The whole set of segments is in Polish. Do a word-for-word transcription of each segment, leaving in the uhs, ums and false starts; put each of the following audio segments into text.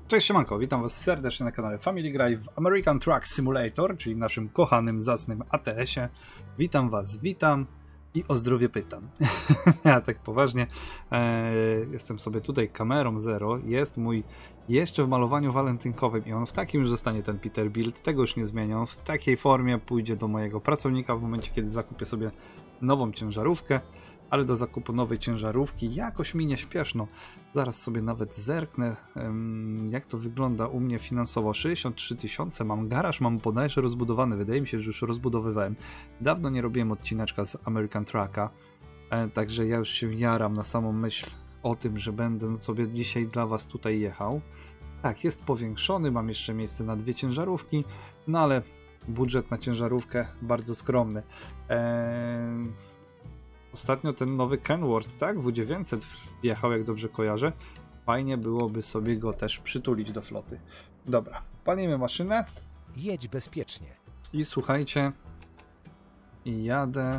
Cześć, siemanko, witam was serdecznie na kanale Family Guy w American Truck Simulator, czyli w naszym kochanym, zacnym A T S-ie. Witam was, witam i o zdrowie pytam. Ja tak poważnie, e, jestem sobie tutaj kamerą zero, jest mój jeszcze w malowaniu walentynkowym i on w takim już zostanie ten Peterbilt, tego już nie zmienię, on w takiej formie pójdzie do mojego pracownika w momencie, kiedy zakupię sobie nową ciężarówkę. Ale do zakupu nowej ciężarówki jakoś mi nie śpieszno. Zaraz sobie nawet zerknę, jak to wygląda u mnie finansowo. sześćdziesiąt trzy tysiące, mam garaż, mam bodajże rozbudowany. Wydaje mi się, że już rozbudowywałem. Dawno nie robiłem odcineczka z American Trucka, także ja już się jaram na samą myśl o tym, że będę sobie dzisiaj dla was tutaj jechał. Tak, jest powiększony, mam jeszcze miejsce na dwie ciężarówki, no ale budżet na ciężarówkę bardzo skromny. Eee... Ostatnio ten nowy Kenworth, tak? W dziewięćset wjechał, jak dobrze kojarzę. Fajnie byłoby sobie go też przytulić do floty. Dobra, palimy maszynę. Jedź bezpiecznie. I słuchajcie, i jadę.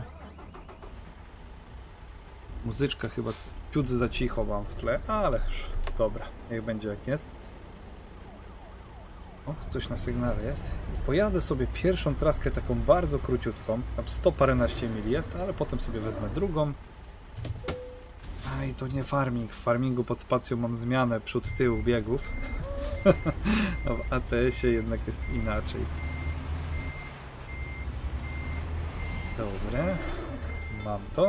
Muzyczka chyba ciut za cicho mam w tle, ale dobra, niech będzie jak jest. O, coś na sygnale jest. Pojadę sobie pierwszą traskę taką bardzo króciutką, tam sto paręnaście mil jest, ale potem sobie wezmę drugą. A i to nie farming. W farmingu pod spacją mam zmianę przód tył biegów. A w A T S-ie jednak jest inaczej. Dobre. Mam to.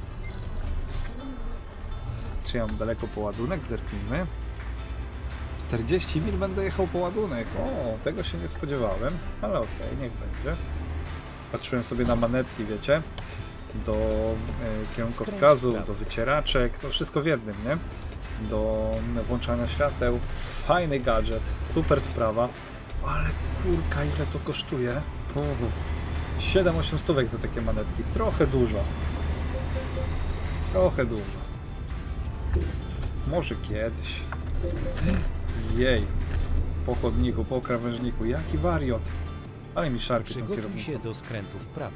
Czy ja mam daleko po ładunek? Zerknijmy. czterdzieści mil będę jechał po ładunek. O, tego się nie spodziewałem, ale okej, okay, niech będzie. Patrzyłem sobie na manetki, wiecie, do e, kierunkowskazów, do wycieraczek, to wszystko w jednym, nie? Do włączania świateł. Fajny gadżet, super sprawa, ale kurka, ile to kosztuje? siedem osiem stówek za takie manetki, trochę dużo. Trochę dużo. Może kiedyś. Jej, po chodniku, po krawężniku, jaki wariot. Ale mi szarpie tą kierownicą. Przygotuj się do skrętu w prawo.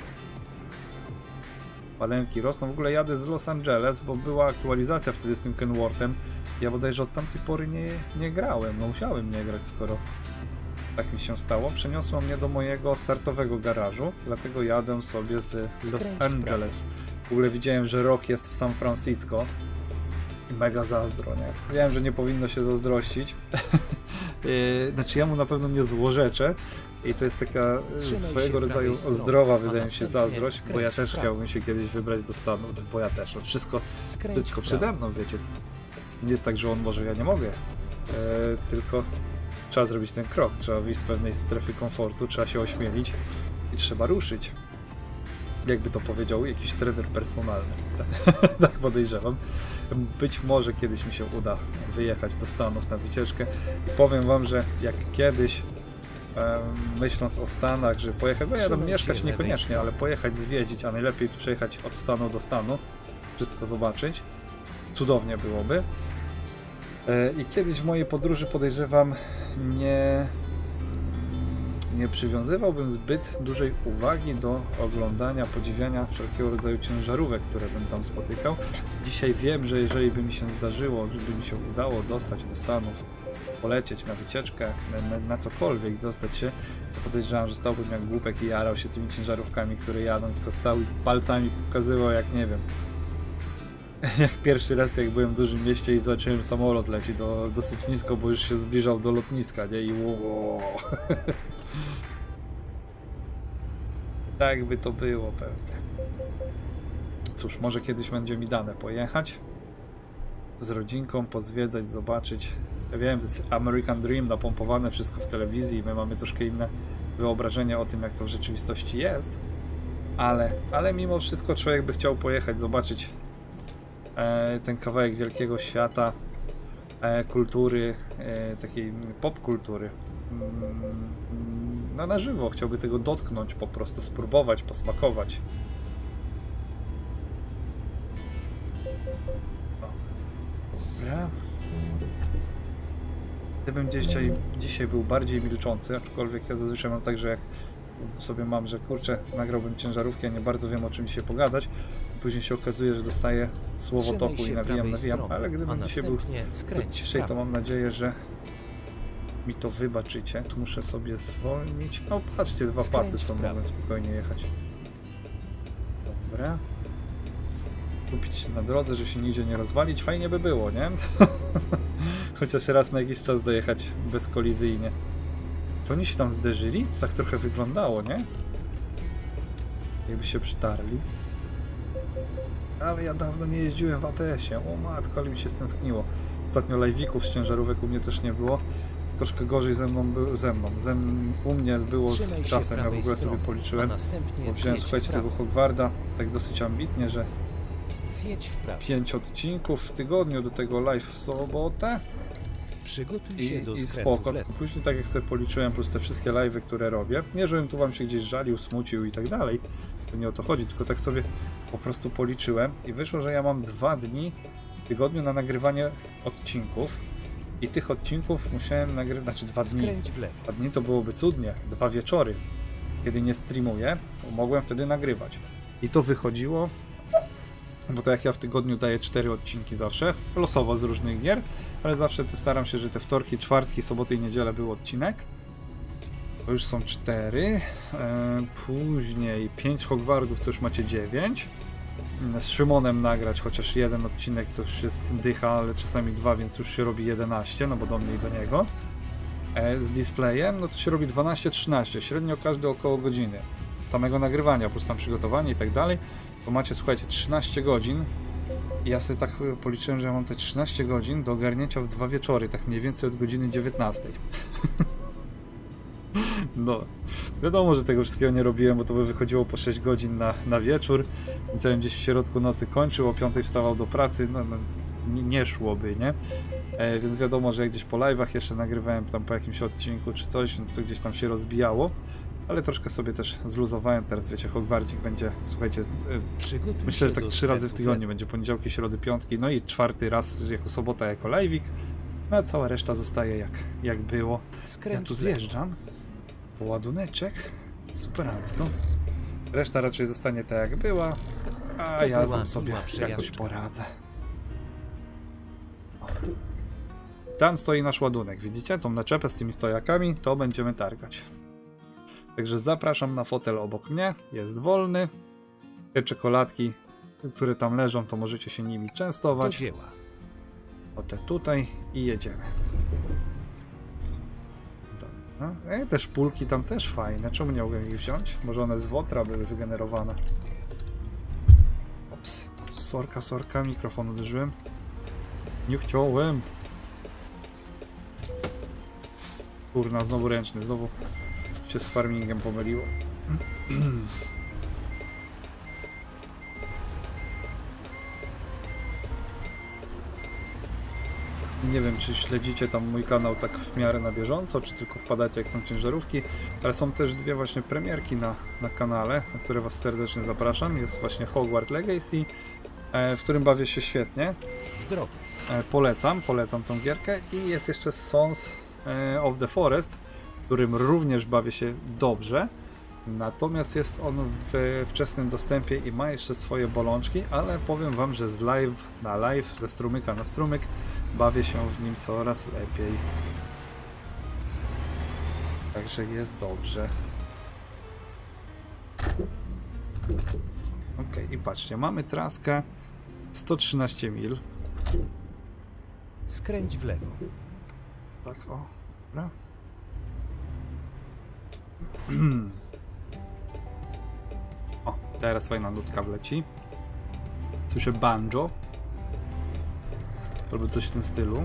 Palemki rosną. W ogóle jadę z Los Angeles, bo była aktualizacja wtedy z tym Kenworthem. Ja bodajże od tamtej pory nie, nie grałem. No musiałem nie grać, skoro tak mi się stało. Przeniosło mnie do mojego startowego garażu, dlatego jadę sobie z Los Angeles. W ogóle widziałem, że Rock jest w San Francisco. Mega zazdro, nie? Wiem, że nie powinno się zazdrościć. Znaczy ja mu na pewno nie złorzeczę i to jest taka swojego rodzaju zdrowa, wydaje mi się, zazdrość, bo ja też chciałbym się kiedyś wybrać do Stanów, bo ja też, no wszystko, wszystko przede mną, wiecie. Nie jest tak, że on może, ja nie mogę, e, tylko trzeba zrobić ten krok, trzeba wyjść z pewnej strefy komfortu, trzeba się ośmielić i trzeba ruszyć. Jakby to powiedział jakiś trener personalny. Tak podejrzewam. Być może kiedyś mi się uda wyjechać do Stanów na wycieczkę. I powiem wam, że jak kiedyś um, myśląc o Stanach, że pojechać, bo ja tam mieszkać niekoniecznie, ale pojechać zwiedzić, a najlepiej przejechać od stanu do stanu, wszystko zobaczyć, cudownie byłoby. I kiedyś w mojej podróży, podejrzewam, nie nie przywiązywałbym zbyt dużej uwagi do oglądania, podziwiania wszelkiego rodzaju ciężarówek, które bym tam spotykał. Dzisiaj wiem, że jeżeli by mi się zdarzyło, żeby mi się udało dostać do Stanów, polecieć na wycieczkę, na, na cokolwiek dostać się, to podejrzewam, że stałbym jak głupek i jarał się tymi ciężarówkami, które jadą, tylko stał i palcami pokazywał, jak nie wiem. Jak pierwszy raz, jak byłem w dużym mieście i zobaczyłem samolot leci do, dosyć nisko, bo już się zbliżał do lotniska, nie? I wow. Tak by to było pewnie. Cóż, może kiedyś będzie mi dane pojechać z rodzinką, pozwiedzać, zobaczyć. Ja wiem, to jest American Dream, napompowane wszystko w telewizji, my mamy troszkę inne wyobrażenie o tym, jak to w rzeczywistości jest, ale, ale mimo wszystko człowiek by chciał pojechać, zobaczyć e, ten kawałek wielkiego świata, e, kultury, e, takiej popkultury. No na żywo, chciałby tego dotknąć, po prostu spróbować, posmakować. Dobra. Gdybym dzisiaj, dzisiaj był bardziej milczący, aczkolwiek ja zazwyczaj mam tak, że jak sobie mam, że kurczę, nagrałbym ciężarówkę, ja nie bardzo wiem, o czym się pogadać, później się okazuje, że dostaję słowotoku i nawijam, nawijam, ale gdybym dzisiaj był ciszej, to mam nadzieję, że mi to wybaczycie. Tu muszę sobie zwolnić. O, patrzcie, dwa Skręć pasy są, w prawo. mogę spokojnie jechać. Dobra. Kupić się na drodze, że się nigdzie nie rozwalić. Fajnie by było, nie? Chociaż raz na jakiś czas dojechać bezkolizyjnie. Czy oni się tam zderzyli? To tak trochę wyglądało, nie? Jakby się przytarli. Ale ja dawno nie jeździłem w A T S-ie. O matko, ale mi się stęskniło. Ostatnio live'ików z ciężarówek u mnie też nie było. Troszkę gorzej ze mną było, ze mną. Ze m u mnie było z Trzymaj się czasem, ja w prawej ogóle sobie strony, policzyłem. a następnie Bo wziąłem, zjedź w słuchajcie, prawo. tego Hogwarda tak dosyć ambitnie, że Zjedź w prawo. pięć odcinków w tygodniu, do tego live w sobotę. Przygotuj się do I, i skrętu spoko. w lewo. Później tak jak sobie policzyłem, plus te wszystkie live'y, które robię. Nie, żebym tu wam się gdzieś żalił, smucił i tak dalej. To nie o to chodzi, tylko tak sobie po prostu policzyłem i wyszło, że ja mam dwa dni w tygodniu na nagrywanie odcinków. I tych odcinków musiałem nagrywać, znaczy dwa dni. Skręć w lewo. Dwa dni to byłoby cudnie, dwa wieczory. Kiedy nie streamuję, to mogłem wtedy nagrywać. I to wychodziło, bo to jak ja w tygodniu daję cztery odcinki zawsze, losowo z różnych gier, ale zawsze staram się, że te wtorki, czwartki, soboty i niedzielę był odcinek. To już są cztery. Eee, później pięć Hogwardów to już macie dziewięć. Z Szymonem nagrać chociaż jeden odcinek to już jest dycha, ale czasami dwa, więc już się robi jedenaście, no bo do mnie i do niego. E, z displayem, no to się robi dwanaście trzynaście, średnio każdy około godziny. Samego nagrywania, plus tam przygotowanie i tak dalej, to macie, słuchajcie, trzynaście godzin. I ja sobie tak policzyłem, że ja mam te trzynaście godzin do ogarnięcia w dwa wieczory, tak mniej więcej od godziny dziewiętnastej. No, wiadomo, że tego wszystkiego nie robiłem, bo to by wychodziło po sześć godzin na, na wieczór, więc ja bym gdzieś w środku nocy kończył, o piątej wstawał do pracy, no, no nie, nie szłoby, nie? E, więc wiadomo, że jak gdzieś po live'ach jeszcze nagrywałem tam po jakimś odcinku czy coś, więc to gdzieś tam się rozbijało, ale troszkę sobie też zluzowałem, teraz wiecie, Hogwardzik będzie, słuchajcie, e, Przygotuj myślę, że się tak do trzy razy w skrętu tygodniu lewo. będzie, poniedziałki, środy, piątki, no i czwarty raz jako sobota, jako live'ik, no a cała reszta zostaje jak, jak było. Ja Skręć tu w lewo. zjeżdżam. Ładuneczek. Superancko. Reszta raczej zostanie tak jak była. A To ja była tam sobie miła jakoś przejażdżka. poradzę. Tam stoi nasz ładunek. Widzicie? Tą naczepę z tymi stojakami to będziemy targać. Także zapraszam na fotel obok mnie. Jest wolny. Te czekoladki, które tam leżą, to możecie się nimi Do częstować. dzieła. O te tutaj i jedziemy. No, e, te szpulki tam też fajne. Czemu nie mogłem ich wziąć? Może one z Wotra były wygenerowane. Ops. Sorka, sorka. Mikrofon uderzyłem. Nie chciałem. Kurna, znowu ręczny. Znowu się z farmingiem pomyliło. Nie wiem, czy śledzicie tam mój kanał tak w miarę na bieżąco, czy tylko wpadacie jak są ciężarówki, ale są też dwie właśnie premierki na, na kanale, na które was serdecznie zapraszam. Jest właśnie Hogwarts Legacy, e, w którym bawię się świetnie. W drogę. E, polecam, polecam tą gierkę. I jest jeszcze Sons e, of the Forest, w którym również bawię się dobrze. Natomiast jest on w wczesnym dostępie i ma jeszcze swoje bolączki, ale powiem wam, że z live na live, ze strumyka na strumyk, bawię się w nim coraz lepiej. Także jest dobrze. Ok, i patrzcie, mamy traskę sto trzynaście mil. Skręć w lewo. Tak, o. Dobra. O, teraz fajna nutka wleci. Słyszę banjo. Albo coś w tym stylu.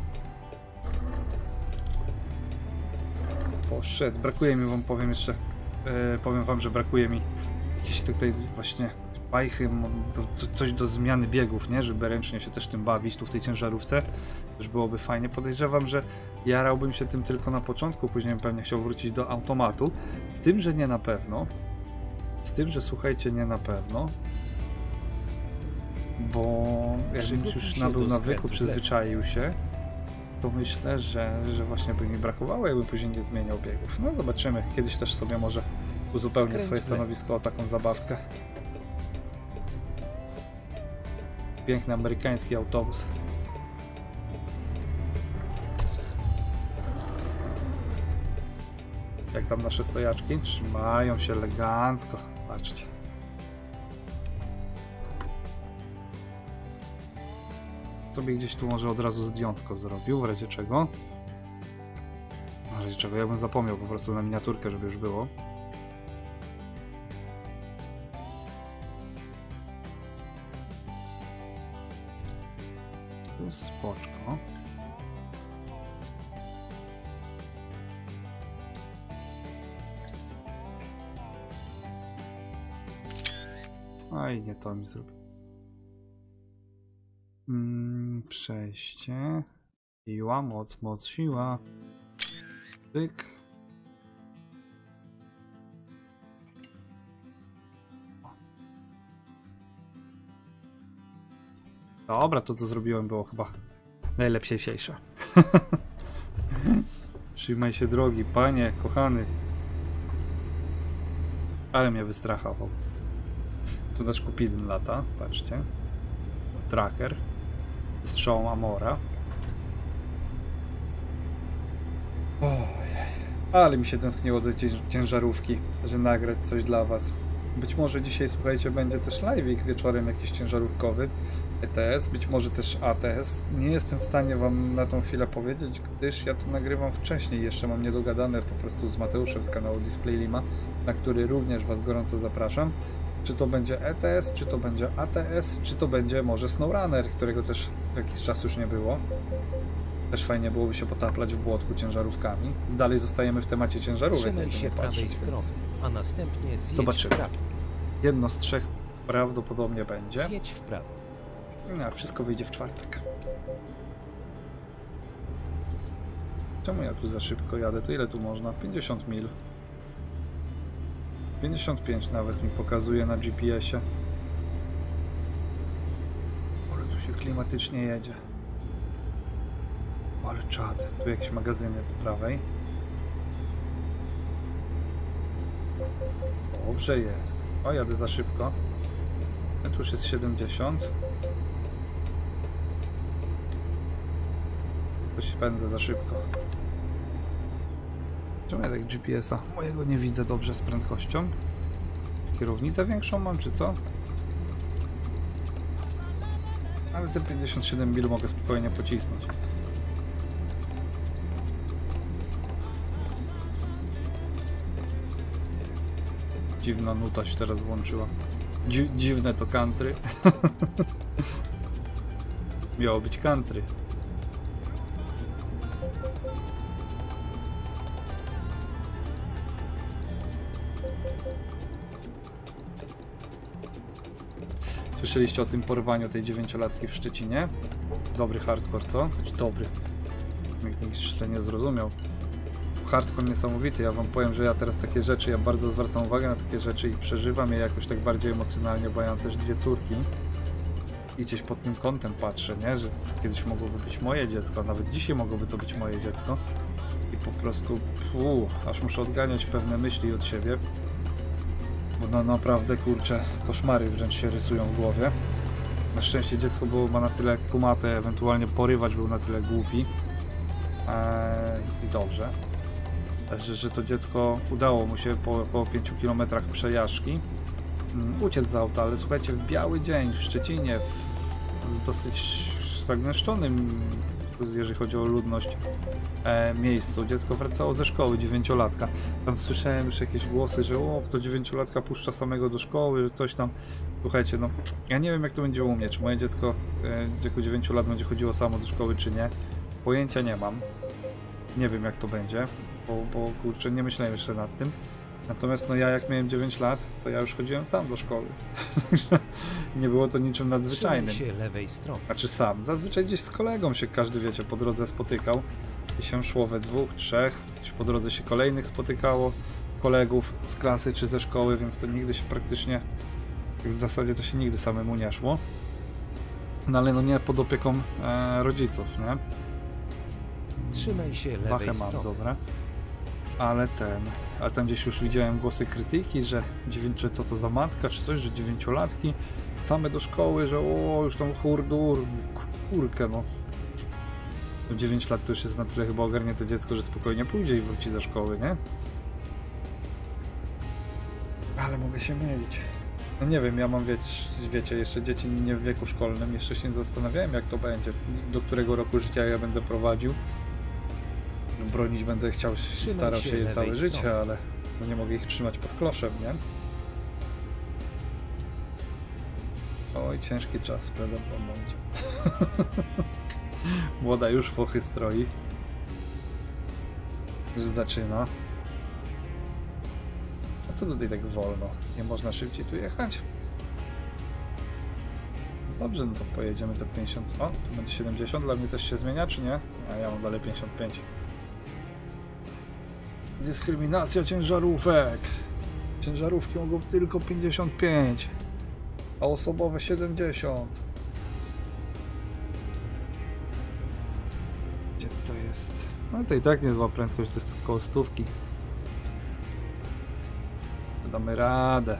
Poszedł. Brakuje mi, wam powiem jeszcze, e, powiem wam, że brakuje mi jakiejś tutaj właśnie bajchy, do, co, coś do zmiany biegów, nie? Żeby ręcznie się też tym bawić tu w tej ciężarówce. Też byłoby fajnie. Podejrzewam, że jarałbym się tym tylko na początku, później bym pewnie chciał wrócić do automatu. Z tym, że nie na pewno. Z tym, że słuchajcie, nie na pewno. Bo jakbym już nabył nawyku, przyzwyczaił się, to myślę, że, że właśnie by mi brakowało, jakbym później nie zmieniał biegów. No zobaczymy. Kiedyś też sobie może uzupełnię Skręć swoje w lewo. stanowisko o taką zabawkę. Piękny amerykański autobus. Jak tam nasze stojaczki? Trzymają się elegancko. Patrzcie. Sobie gdzieś tu może od razu zdjątko zrobił, w razie czego. W razie czego ja bym zapomniał po prostu na miniaturkę, żeby już było. Tu jest spoczko. Oj, nie to mi zrobił. Mm, przejście. Siła, moc, moc, siła. Tyk. Dobra, to co zrobiłem było chyba najlepsiejsze. Trzymaj się drogi, panie, kochany. Ale mnie wystrachał. Tu nasz Kupidyn lata, patrzcie. Tracker. Strzał Amora. Ojej. Ale mi się tęskniło do ciężarówki, żeby nagrać coś dla was. Być może dzisiaj, słuchajcie, będzie też live'ik wieczorem jakiś ciężarówkowy. E T S, być może też A T S. Nie jestem w stanie wam na tą chwilę powiedzieć, gdyż ja to nagrywam wcześniej. Jeszcze mam niedogadane po prostu z Mateuszem z kanału Display Lima, na który również was gorąco zapraszam. Czy to będzie E T S, czy to będzie A T S, czy to będzie może SnowRunner, którego też jakiś czas już nie było. Też fajnie byłoby się potaplać w błotku ciężarówkami. Dalej zostajemy w temacie ciężarówek. Trzymaj się prawej patrzeć, strony, więc... a następnie zjedź Zobaczymy. w prawo. Jedno z trzech prawdopodobnie będzie. Zjedź w prawo. No, wszystko wyjdzie w czwartek. Czemu ja tu za szybko jadę? To ile tu można? pięćdziesiąt mil. pięćdziesiąt pięć nawet mi pokazuje na G P S-ie. Ale tu się klimatycznie jedzie. Ale czad. Tu jakieś magazyny po prawej. Dobrze jest. O, jadę za szybko. A tu już jest siedemdziesiąt. Coś pędzę za szybko. Czemu ja tak G P S-a mojego nie widzę dobrze z prędkością? Kierownicę większą mam, czy co? Ale te pięćdziesiąt siedem mil mogę spokojnie pocisnąć. Dziwna nuta się teraz włączyła. Dzi dziwne to country. Miało być country. Słyszeliście o tym porwaniu tej dziewięciolatki w Szczecinie? Dobry hardcore, co? Znaczy dobry. Nikt jeszcze nie zrozumiał. Hardcore niesamowity. Ja wam powiem, że ja teraz takie rzeczy, ja bardzo zwracam uwagę na takie rzeczy i przeżywam je jakoś tak bardziej emocjonalnie, bo ja mam też dwie córki. I gdzieś pod tym kątem patrzę, nie? Że kiedyś mogłoby być moje dziecko, a nawet dzisiaj mogłoby to być moje dziecko. I po prostu, uu, aż muszę odganiać pewne myśli od siebie. Bo no, naprawdę, kurczę, koszmary wręcz się rysują w głowie. Na szczęście dziecko było ma na tyle kumate, ewentualnie porywacz był na tyle głupi. Eee, I dobrze. Że, że to dziecko udało mu się po około pięciu kilometrach przejażdżki um, uciec z auta, ale słuchajcie, w biały dzień w Szczecinie, w, w dosyć zagęszczonym, jeżeli chodzi o ludność, e, miejscu. Dziecko wracało ze szkoły, dziewięciolatka. Tam słyszałem już jakieś głosy, że o, kto dziewięciolatka puszcza samego do szkoły, że coś tam. Słuchajcie, no, ja nie wiem jak to będzie u mnie, czy moje dziecko e, w wieku dziewięciu lat będzie chodziło samo do szkoły, czy nie. Pojęcia nie mam. Nie wiem jak to będzie, bo, bo kurczę, nie myślałem jeszcze nad tym. Natomiast no ja jak miałem dziewięć lat, to ja już chodziłem sam do szkoły. Nie było to niczym nadzwyczajnym. Trzymaj się lewej strony. Znaczy sam. Zazwyczaj gdzieś z kolegą się każdy, wiecie, po drodze spotykał. I się szło we dwóch, trzech. Gdzieś po drodze się kolejnych spotykało. Kolegów z klasy czy ze szkoły, więc to nigdy się praktycznie... W zasadzie to się nigdy samemu nie szło. No ale no nie pod opieką e, rodziców, nie? Trzymaj się lewej Wachę strony. mam, dobra. Ale ten... Ale tam gdzieś już widziałem głosy krytyki, że, że co to za matka, czy coś, że dziewięciolatki same do szkoły, że o, już tam hurdur, kurkę, no. dziewięć lat to już jest na tyle chyba ogarnięte dziecko, że spokojnie pójdzie i wróci ze szkoły, nie? Ale mogę się mylić. No nie wiem, ja mam, wiecie, wiecie, jeszcze dzieci nie w wieku szkolnym, jeszcze się nie zastanawiałem, jak to będzie, do którego roku życia ja będę prowadził. Bronić będę chciał, Trzymaj starał się się je lewej całe strony. życie, ale no nie mogę ich trzymać pod kloszem, nie? Oj, ciężki czas przede mną będzie. Młoda już fochy stroi. Już zaczyna. A co tutaj tak wolno? Nie można szybciej tu jechać? Dobrze, no to pojedziemy te pięćdziesiąt. O, tu będzie siedemdziesiąt. Dla mnie też się zmienia, czy nie? A ja mam dalej pięćdziesiąt pięć. Dyskryminacja ciężarówek. Ciężarówki mogą tylko pięćdziesiąt pięć, a osobowe siedemdziesiąt. Gdzie to jest? No to i tak niezła prędkość, to jest koło stówki. Damy radę.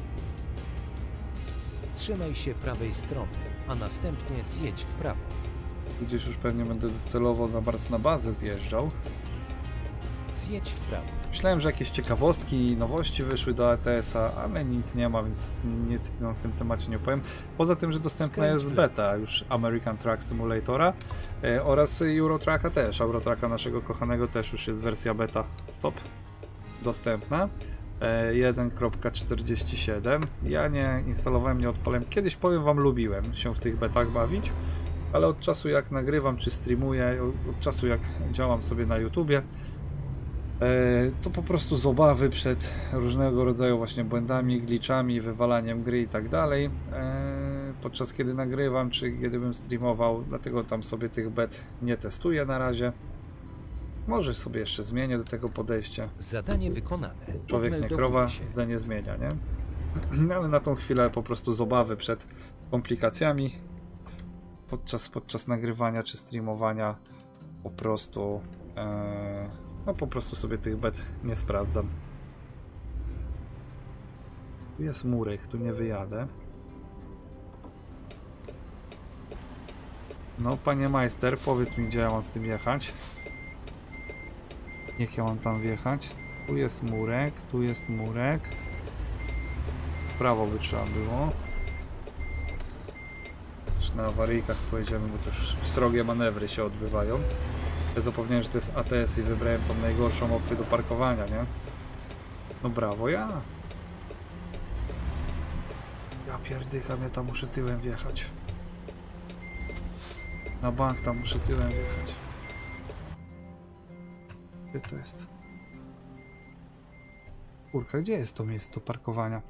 Trzymaj się prawej strony, a następnie zjedź w prawo. Gdzieś już pewnie będę docelowo za bardzo na bazę zjeżdżał. Zjedź w prawo. Myślałem, że jakieś ciekawostki i nowości wyszły do A T S-a, ale nic nie ma, więc nic wam w tym temacie nie opowiem. Poza tym, że dostępna Skręć jest w lewo. beta już American Truck Simulatora e, oraz Eurotracka też. Eurotracka naszego kochanego też już jest wersja beta. Stop. Dostępna. E, jeden kropka czterdzieści siedem. Ja nie instalowałem, nie odpalałem. Kiedyś, powiem wam, lubiłem się w tych betach bawić, ale od czasu jak nagrywam czy streamuję, od czasu jak działam sobie na YouTubie, to po prostu z obawy przed różnego rodzaju właśnie błędami, glitchami, wywalaniem gry i tak dalej, podczas kiedy nagrywam, czy kiedy bym streamował, dlatego tam sobie tych bet nie testuję na razie. Może sobie jeszcze zmienię do tego podejście. Zadanie wykonane. Człowiek nie Odmeldowuj krowa, się. zdanie zmienia, nie? No, ale na tą chwilę po prostu z obawy przed komplikacjami podczas, podczas nagrywania czy streamowania po prostu e, no po prostu sobie tych bet nie sprawdzam. Tu jest murek, tu nie wyjadę. No panie majster, powiedz mi, gdzie ja mam z tym jechać. Niech ja mam tam wjechać. Tu jest murek, tu jest murek. W prawo by trzeba było. Też na awaryjkach pojedziemy, bo to już srogie manewry się odbywają. Ja zapomniałem, że to jest A T S i wybrałem tą najgorszą opcję do parkowania, nie? No brawo, ja! Ja pierdykam, ja tam muszę tyłem wjechać. Na bank tam muszę tyłem wjechać. Gdzie to jest? Kurka, gdzie jest to miejsce do parkowania?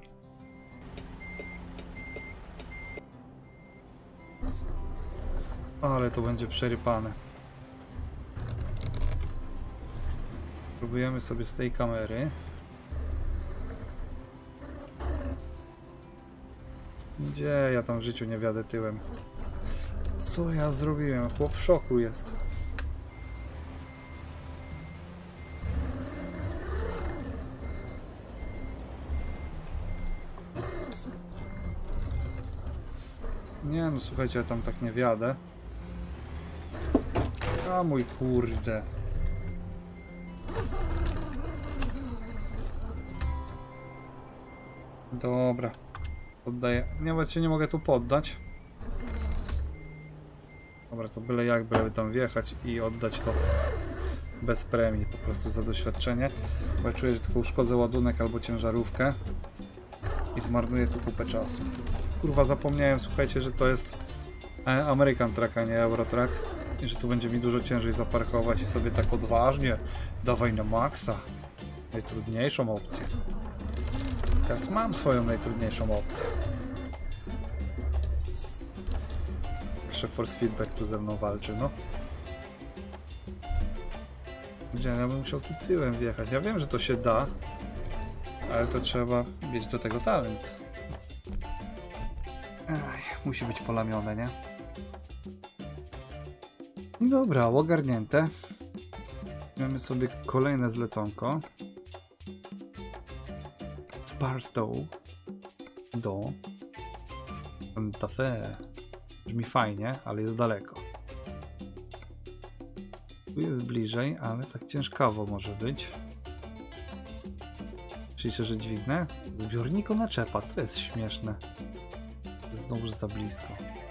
Ale to będzie przerypane. Próbujemy sobie z tej kamery. Gdzie ja tam w życiu nie wjadę tyłem? Co ja zrobiłem? Chłop w szoku jest. Nie no, słuchajcie, ja tam tak nie wjadę. A mój kurde. Dobra. Poddaję. Nie, właściwie nie mogę tu poddać. Dobra, to byle jak, byle tam wjechać i oddać to bez premii, po prostu za doświadczenie. Bo ja czuję, że tylko uszkodzę ładunek albo ciężarówkę i zmarnuję tu kupę czasu. Kurwa, zapomniałem, słuchajcie, że to jest American Truck, a nie Eurotrack. I że tu będzie mi dużo ciężej zaparkować i sobie tak odważnie dawaj na maksa. Najtrudniejszą opcję. Teraz mam swoją najtrudniejszą opcję. Jeszcze Force Feedback tu ze mną walczy, no. Gdzie ja bym musiał tu tyłem wjechać? Ja wiem, że to się da, ale to trzeba mieć do tego talent. Ech, musi być polamione, nie? I dobra, ogarnięte. Mamy sobie kolejne zleconko. Z Barstow do Santa Fe. Brzmi fajnie, ale jest daleko. Tu jest bliżej, ale tak ciężkawo może być. Myślicie, że dźwignę? Zbiorniko naczepa, to jest śmieszne. Znowu za blisko.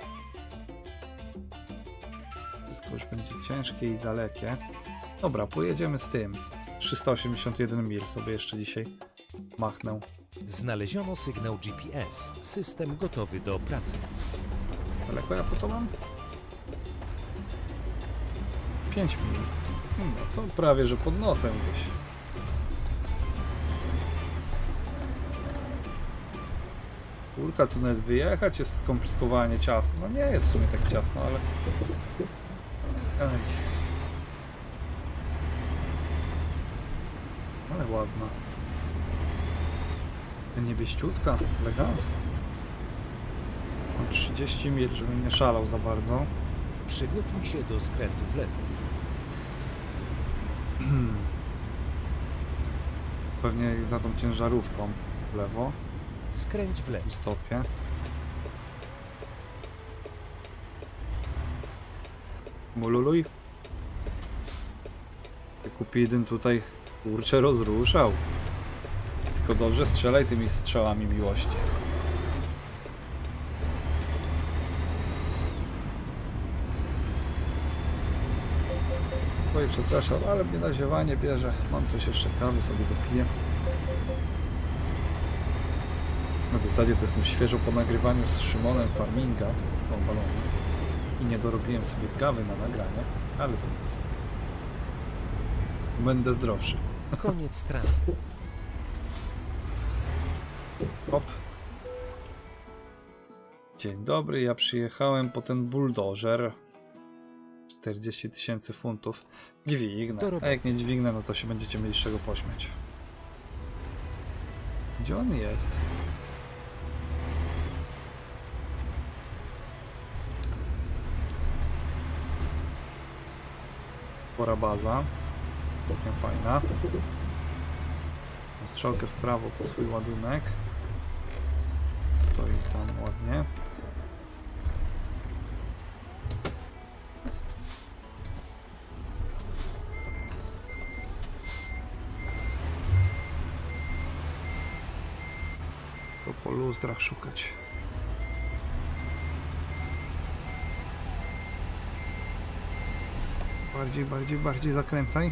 Wszystko już będzie ciężkie i dalekie. Dobra, pojedziemy z tym. trzysta osiemdziesiąt jeden mil sobie jeszcze dzisiaj machnę. Znaleziono sygnał G P S. System gotowy do pracy. Daleko ja po to mam? pięć mil. No to prawie, że pod nosem gdzieś. Kurka, tu nawet wyjechać jest skomplikowanie ciasno. No nie jest w sumie tak ciasno, ale... Ej. Ale ładna. Niebieściutka, elegancka. Mam trzydzieści mil, żebym nie szalał za bardzo. Przygotuj się do skrętu w lewo. Pewnie za tą ciężarówką w lewo. Skręć w lewo. W stopie. Mululuj. Kupidyn tutaj kurczę rozruszał. Tylko dobrze strzelaj tymi strzałami miłości. Oj, przepraszam, ale mnie na ziewanie bierze. Mam coś jeszcze, kawy sobie dopiję. W zasadzie to jestem świeżo po nagrywaniu z Szymonem Farminga o balonie i nie dorobiłem sobie kawy na nagranie, ale to nic. Będę zdrowszy. Koniec trasy. Hop. Dzień dobry, ja przyjechałem po ten buldożer. czterdzieści tysięcy funtów. Dźwignę. A jak nie dźwignę, no to się będziecie mieli z czego pośmiać. Gdzie on jest? Spora baza. Całkiem fajna. Strzałkę w prawo po swój ładunek. Stoi tam ładnie. To po lustrach szukać. Bardziej, bardziej, bardziej zakręcaj.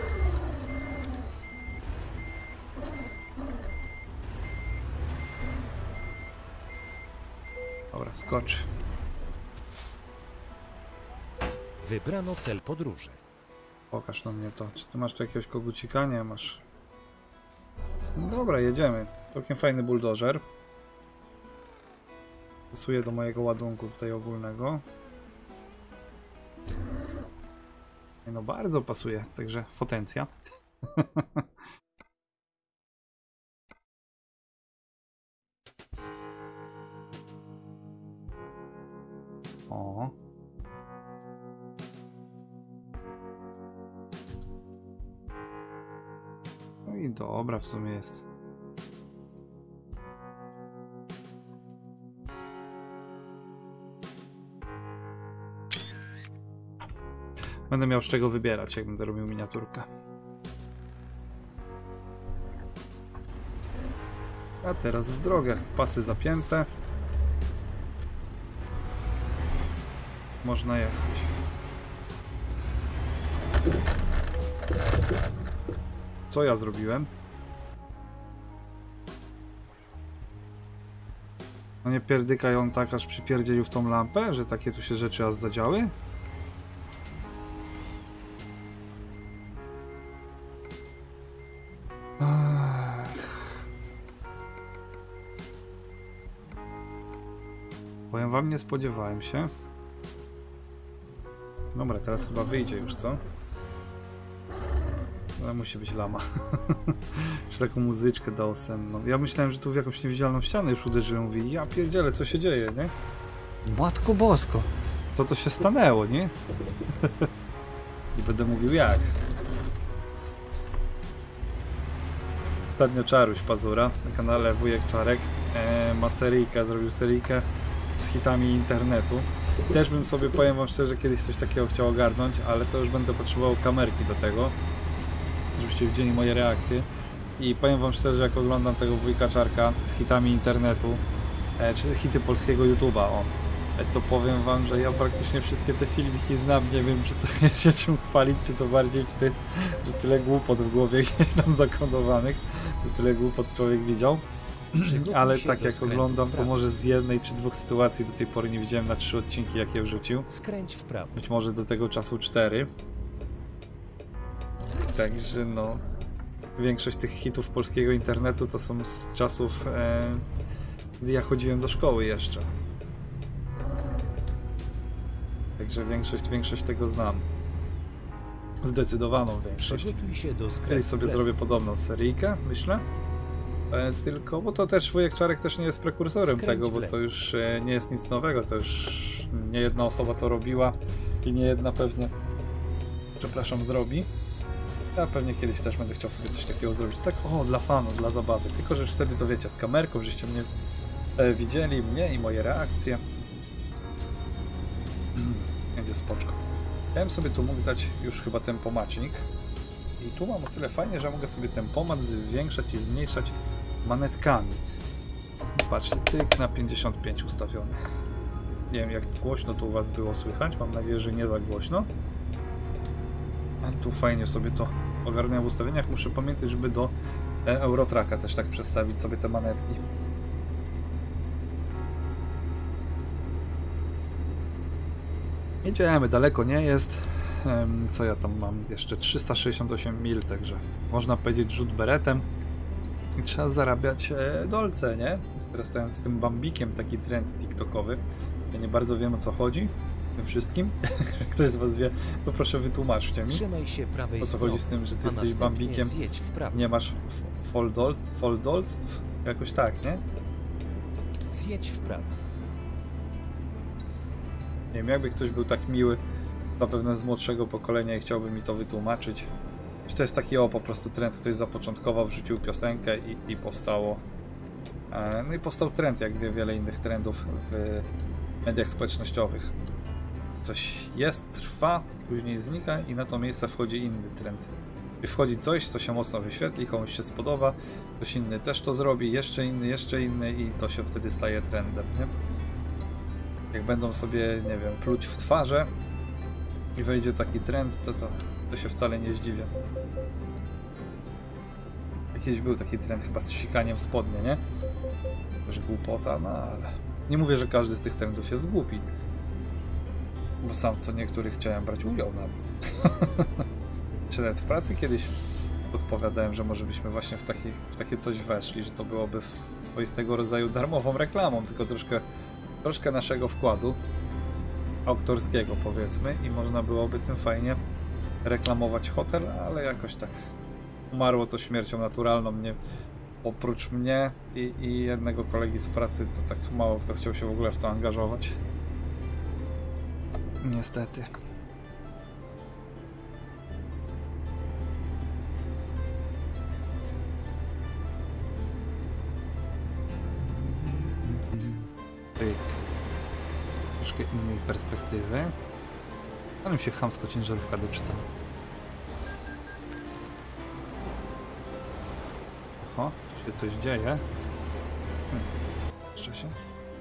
Dobra, skocz. Wybrano cel podróży. Pokaż na mnie to. Czy ty masz tu jakiegoś kogucika? Nie masz. Dobra, jedziemy. Całkiem fajny buldożer. Pasuje do mojego ładunku tutaj ogólnego. No bardzo pasuje, także potencja. O. No i dobra w sumie jest. Będę miał z czego wybierać, jak będę robił miniaturkę. A teraz w drogę. Pasy zapięte. Można jechać. Co ja zrobiłem? No nie pierdykaj on tak, aż przypierdzielił w tą lampę, że takie tu się rzeczy aż zadziały? Powiem wam, nie spodziewałem się. Dobra, teraz chyba wyjdzie już, co? Ale musi być lama. Już taką muzyczkę dał senną. Ja myślałem, że tu w jakąś niewidzialną ścianę już uderzyłem. Mówi, ja pierdzielę, co się dzieje, nie? Matko Bosko! To to się stanęło, nie? I będę mówił jak. Ostatnio Czaruś Pazura na kanale Wujek Czarek e, ma seryjkę, zrobił seryjkę z hitami internetu. Też bym sobie, powiem wam szczerze, kiedyś coś takiego chciał ogarnąć, ale to już będę potrzebował kamerki do tego, żebyście widzieli moje reakcje. I powiem wam szczerze, jak oglądam tego wujka Czarka z hitami internetu, e, czy hity polskiego YouTube'a, o, e, to powiem wam, że ja praktycznie wszystkie te filmiki znam. Nie wiem, czy to jest się czym chwalić, czy to bardziej wstyd, że tyle głupot w głowie gdzieś tam zakodowanych, że tyle głupot człowiek widział. Ale tak jak oglądam, to może z jednej czy dwóch sytuacji do tej pory nie widziałem na trzy odcinki, jakie wrzucił. Skręć w prawo. Być może do tego czasu cztery. Także no, większość tych hitów polskiego internetu to są z czasów, e, gdy ja chodziłem do szkoły jeszcze. Także większość, większość tego znam. Zdecydowaną większość. Przygotuj się do Kiedyś skrętu sobie w lewo. zrobię podobną seryjkę, myślę. E, tylko, bo to też wujek Czarek też nie jest prekursorem Skręć tego, w bo lewo. to już e, nie jest nic nowego, to już nie jedna osoba to robiła i nie jedna pewnie, przepraszam, zrobi. Ja pewnie kiedyś też będę chciał sobie coś takiego zrobić, tak o, dla fanu, dla zabawy, tylko że już wtedy to wiecie, z kamerką, żeście mnie e, widzieli, mnie i moje reakcje. Mm, będzie spoczko. Ja bym sobie tu mógł dać już chyba tempomacik. I tu mam o tyle fajnie, że mogę sobie tempomat zwiększać i zmniejszać manetkami. Patrzcie, cyk na pięćdziesiąt pięć ustawiony. Nie wiem, jak głośno to u was było słychać, mam nadzieję, że nie za głośno. A tu fajnie sobie to ogarniam w ustawieniach. Muszę pamiętać, żeby do e, Eurotracka też tak przestawić sobie te manetki. Jedziemy, daleko nie jest. Co ja tam mam? Jeszcze trzysta sześćdziesiąt osiem mil, także można powiedzieć rzut beretem. I trzeba zarabiać e, dolce, nie? Jest teraz ten, z tym bambikiem taki trend tiktokowy. Ja nie bardzo wiem, o co chodzi tym wszystkim. Jak ktoś z was wie, to proszę wytłumaczcie mi. Trzymaj się prawej O co strony, chodzi z tym, że ty a jesteś następnie bambikiem, zjedź w prawo. nie masz foldolt, foldolców? Jakoś tak, nie? Zjedź w prawo. Nie wiem, jakby ktoś był tak miły, zapewne z młodszego pokolenia i chciałby mi to wytłumaczyć. Czy to jest taki o po prostu trend, ktoś zapoczątkował, wrzucił piosenkę i, i powstało. E, no i powstał trend, jak wie, wiele innych trendów w mediach społecznościowych. Coś jest, trwa, później znika i na to miejsce wchodzi inny trend. I wchodzi coś, co się mocno wyświetli, komuś się spodoba, ktoś inny też to zrobi, jeszcze inny, jeszcze inny i to się wtedy staje trendem, nie? Jak będą sobie, nie wiem, pluć w twarze i wejdzie taki trend, to, to, to się wcale nie zdziwię. Kiedyś był taki trend chyba z sikaniem w spodnie, nie? Że głupota, no ale... Nie mówię, że każdy z tych trendów jest głupi. Bo sam w co niektórych chciałem brać udział nawet. Czy nawet w pracy kiedyś podpowiadałem, że może byśmy właśnie w, taki, w takie coś weszli, że to byłoby swoistego rodzaju darmową reklamą, tylko troszkę, troszkę naszego wkładu autorskiego, powiedzmy, i można byłoby tym fajnie reklamować hotel, ale jakoś tak umarło to śmiercią naturalną. Nie, oprócz mnie i, i jednego kolegi z pracy, to tak mało kto chciał się w ogóle w to angażować. Niestety. Pyk. Troszkę innej perspektywy. Ale mi się chamsko ciężarówka doczyta. Oho, tu się coś dzieje. Hmm. Jeszcze się.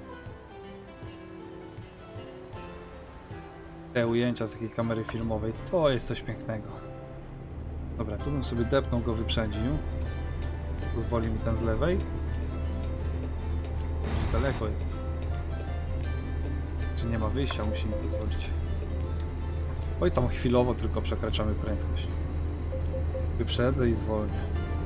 Te ujęcia z takiej kamery filmowej, to jest coś pięknego. Dobra, tu bym sobie depnął, go wyprzedził. Pozwoli mi ten z lewej. Już daleko jest. Czy nie ma wyjścia, musi mi pozwolić. Oj, tam chwilowo tylko przekraczamy prędkość. Wyprzedzę i zwolnię.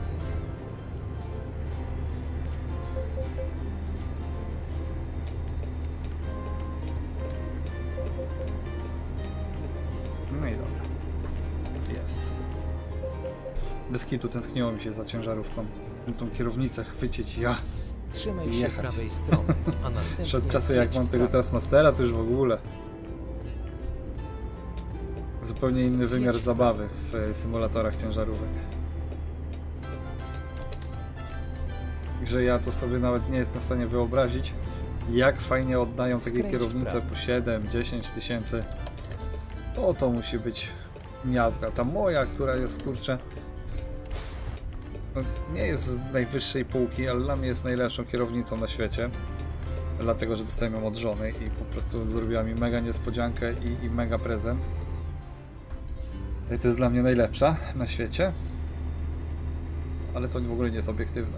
No i dobra. Jest. Bez kitu tęskniło mi się za ciężarówką. Tą kierownicę chwycić ja. Trzymaj i się jechać. prawej strony, a następnie Jeszcze od czasu jak zjedź mam w tego prawo. Taskmastera, to już w ogóle. Zupełnie inny wymiar Zjedź w zabawy w symulatorach ciężarówek. Że ja to sobie nawet nie jestem w stanie wyobrazić, jak fajnie oddają takie Skręć w kierownice prawo. po siedem dziesięć tysięcy. To to musi być miazga. Ta moja, która jest, kurczę, no, nie jest z najwyższej półki, ale dla mnie jest najlepszą kierownicą na świecie. Dlatego, że dostałem ją od żony i po prostu zrobiła mi mega niespodziankę i, i mega prezent. I to jest dla mnie najlepsza na świecie. Ale to w ogóle nie jest obiektywne,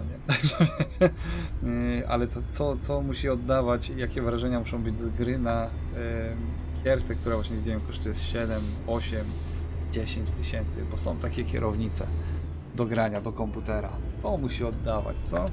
nie? Ale to co, co musi oddawać i jakie wrażenia muszą być z gry na y, kierce, która właśnie nie wiem, kosztuje siedem, osiem, dziesięć tysięcy, bo są takie kierownice do grania, do komputera. To musi oddawać, co?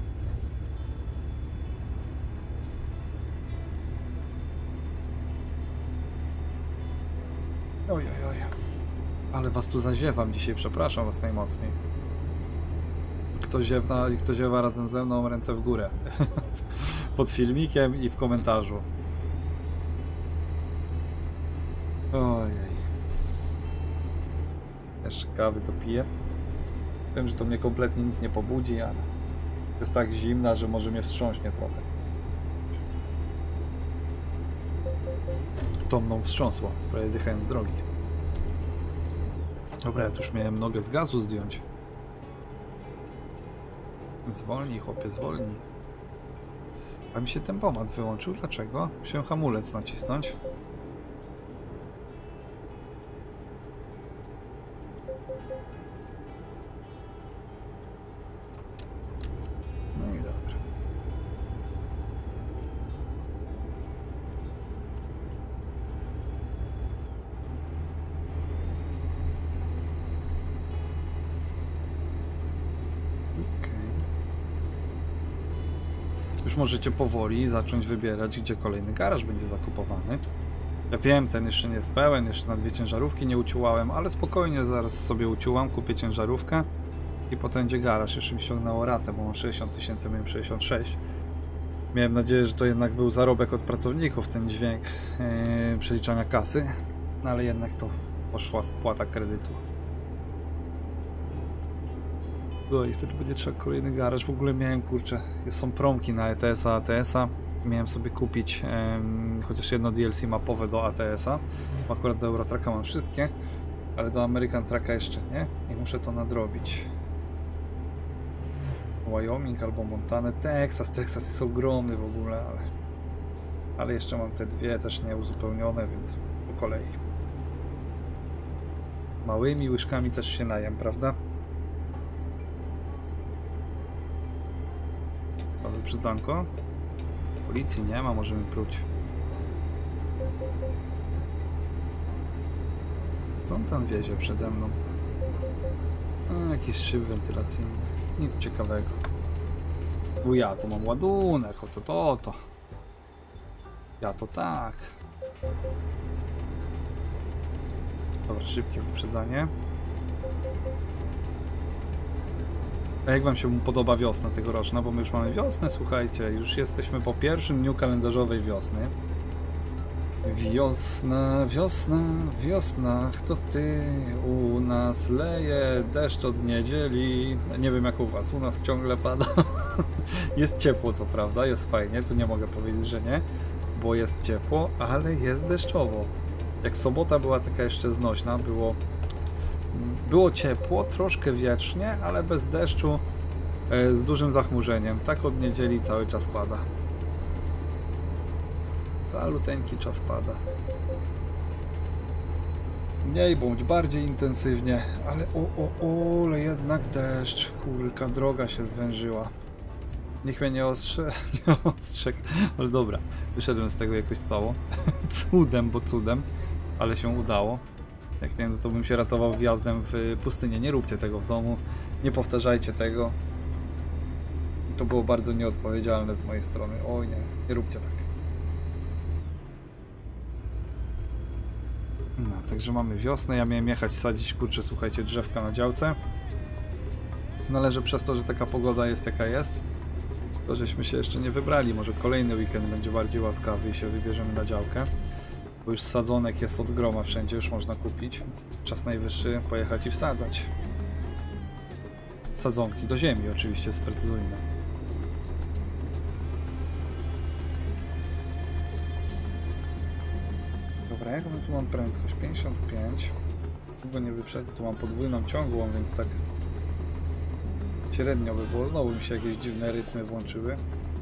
Oj, oj, oj. Ale was tu zaziewam dzisiaj, przepraszam was najmocniej. Kto ziewna, kto ziewa razem ze mną, ręce w górę. Pod filmikiem i w komentarzu. Ojej. Jeszcze kawy dopiję. Wiem, że to mnie kompletnie nic nie pobudzi, ale jest tak zimna, że może mnie wstrząśnie trochę. To mną wstrząsło, prawie zjechałem z drogi. Dobra, ja tu już miałem nogę z gazu zdjąć. Zwolnij, chłopie, zwolnij. A mi się tempomat wyłączył. Dlaczego? Musiałem hamulec nacisnąć. No i dobra. Już możecie powoli zacząć wybierać, gdzie kolejny garaż będzie zakupowany. Ja wiem, ten jeszcze nie jest pełen, jeszcze na dwie ciężarówki nie uciułałem, ale spokojnie zaraz sobie uciułam, kupię ciężarówkę i potem będzie garaż. Jeszcze mi ściągnęło ratę, bo mam sześćdziesiąt tysięcy, miałem sześćdziesiąt sześć. Miałem nadzieję, że to jednak był zarobek od pracowników, ten dźwięk yy, przeliczania kasy, no ale jednak to poszła spłata kredytu. No i wtedy będzie trzeba kolejny garaż. W ogóle miałem, kurczę, są promki na E T S a, A T S a. Miałem sobie kupić um, chociaż jedno D L C mapowe do A T S a. Akurat do Eurotracka mam wszystkie, ale do American Trucka jeszcze nie. I muszę to nadrobić. Wyoming albo Montana. Texas. Texas jest ogromny w ogóle, ale... Ale jeszcze mam te dwie też nieuzupełnione, więc po kolei. Małymi łyżkami też się najem, prawda? To wyprzedzanko. Policji nie ma, możemy próć. Co on tam wiezie przede mną? A, jakiś szyb wentylacyjny. Nic ciekawego. Bo ja tu mam ładunek, oto to, oto. Ja to tak. Dobra, szybkie wyprzedzanie. A jak wam się podoba wiosna tegoroczna? Bo my już mamy wiosnę, słuchajcie, już jesteśmy po pierwszym dniu kalendarzowej wiosny. Wiosna, wiosna, wiosna, kto ty? U nas leje deszcz od niedzieli. Nie wiem jak u was, u nas ciągle pada. Jest ciepło co prawda, jest fajnie, tu nie mogę powiedzieć, że nie, bo jest ciepło, ale jest deszczowo. Jak sobota była taka jeszcze znośna, było... Było ciepło, troszkę wietrznie, ale bez deszczu, e, z dużym zachmurzeniem. Tak od niedzieli cały czas pada. Maluteńki czas pada. Mniej bądź bardziej intensywnie, ale o, o, o, ale jednak deszcz. Kurka, droga się zwężyła. Niech mnie nie ostrze, nie ostrzegł, ale dobra, wyszedłem z tego jakoś cało. Cudem, bo cudem, ale się udało. Jak nie, no to bym się ratował wjazdem w pustynię. Nie róbcie tego w domu, nie powtarzajcie tego. To było bardzo nieodpowiedzialne z mojej strony. Oj nie, nie róbcie tak. No, także mamy wiosnę. Ja miałem jechać sadzić, kurczę, słuchajcie, drzewka na działce. No ale że przez to, że taka pogoda jest jaka jest, to żeśmy się jeszcze nie wybrali. Może kolejny weekend będzie bardziej łaskawy i się wybierzemy na działkę. Bo już sadzonek jest od groma wszędzie, już można kupić, więc czas najwyższy pojechać i wsadzać. Sadzonki do ziemi oczywiście, sprecyzujmy. Dobra, jaką tu mam prędkość? pięćdziesiąt pięć. Długo nie wyprzedzę, tu mam podwójną ciągłą, więc tak Średnio by było, znowu mi się jakieś dziwne rytmy włączyły.